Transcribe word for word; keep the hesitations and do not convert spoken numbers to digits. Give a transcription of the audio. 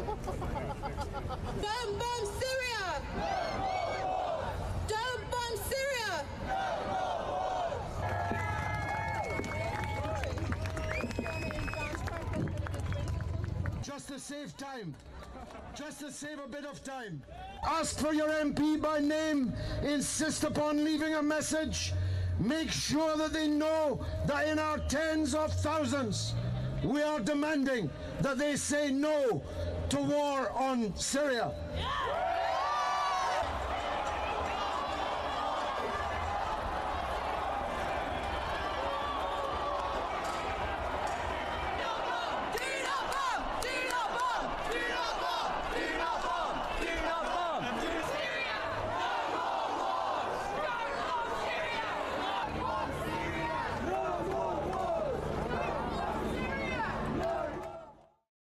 Don't bomb Syria! Don't bomb Syria! Just to save time, just to save a bit of time, ask for your M P by name, insist upon leaving a message, make sure that they know that in our tens of thousands, we are demanding that they say no to war on Syria.